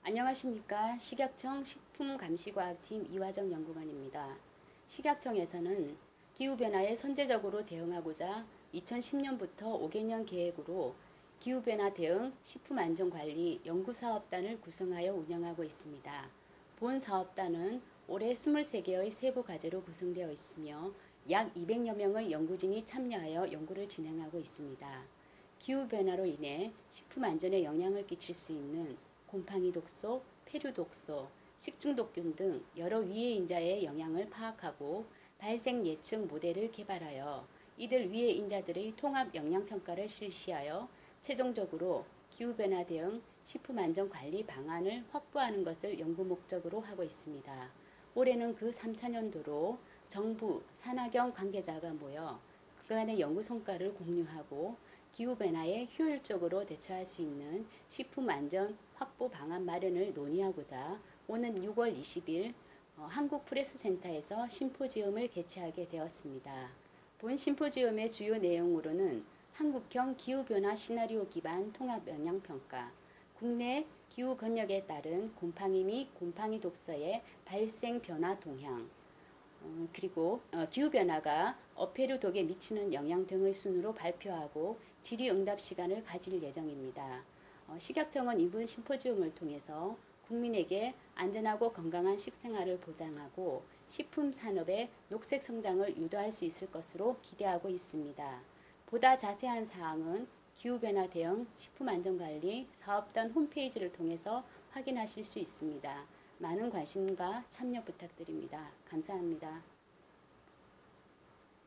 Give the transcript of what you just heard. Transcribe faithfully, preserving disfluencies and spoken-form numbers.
안녕하십니까. 식약청 식품감시과학팀 이화정 연구관입니다. 식약청에서는 기후변화에 선제적으로 대응하고자 이천십 년부터 오 개년 계획으로 기후변화 대응 식품안전관리 연구사업단을 구성하여 운영하고 있습니다. 본 사업단은 올해 이십삼 개의 세부 과제로 구성되어 있으며 약 이백여 명의 연구진이 참여하여 연구를 진행하고 있습니다. 기후변화로 인해 식품안전에 영향을 끼칠 수 있는 곰팡이 독소, 폐류 독소, 식중독균 등 여러 위해 인자의 영향을 파악하고 발생 예측 모델을 개발하여 이들 위해 인자들의 통합 영향평가를 실시하여 최종적으로 기후변화 대응 식품안전관리 방안을 확보하는 것을 연구 목적으로 하고 있습니다. 올해는 그 삼 차 년도로 정부, 산하경 관계자가 모여 그간의 연구 성과를 공유하고 기후변화에 효율적으로 대처할 수 있는 식품안전 확보 방안 마련을 논의하고자 오는 유월 이십일 한국프레스센터에서 심포지엄을 개최하게 되었습니다. 본 심포지엄의 주요 내용으로는 한국형 기후변화 시나리오 기반 통합 영향평가, 국내 기후 권역에 따른 곰팡이 및 곰팡이 독소의 발생 변화 동향, 어, 그리고 어, 기후변화가 어패류 독에 미치는 영향 등의 순으로 발표하고 질의응답 시간을 가질 예정입니다. 어, 식약청은 이번 심포지움을 통해서 국민에게 안전하고 건강한 식생활을 보장하고 식품 산업의 녹색 성장을 유도할 수 있을 것으로 기대하고 있습니다. 보다 자세한 사항은 기후변화 대응 식품안전관리 사업단 홈페이지를 통해서 확인하실 수 있습니다. 많은 관심과 참여 부탁드립니다. 감사합니다.